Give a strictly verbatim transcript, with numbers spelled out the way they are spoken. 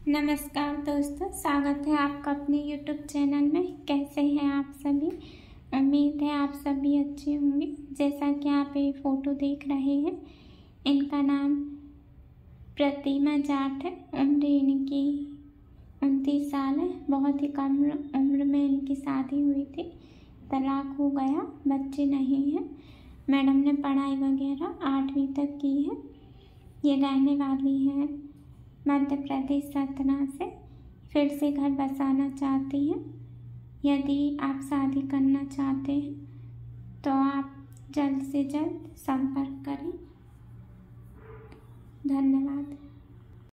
नमस्कार दोस्तों, स्वागत है आपका अपने यूट्यूब चैनल में। कैसे हैं आप सभी? उम्मीद है आप सभी अच्छे होंगे। जैसा कि आप ये फ़ोटो देख रहे हैं, इनका नाम प्रतिमा जाट है। उम्र इनकी उनतीस साल है। बहुत ही कम उम्र में इनकी शादी हुई थी, तलाक हो गया, बच्चे नहीं हैं। मैडम ने पढ़ाई वगैरह आठवीं तक की है। ये रहने वाली हैं मध्य प्रदेश सतना से। फिर से घर बसाना चाहती हैं। यदि आप शादी करना चाहते हैं तो आप जल्द से जल्द संपर्क करें। धन्यवाद।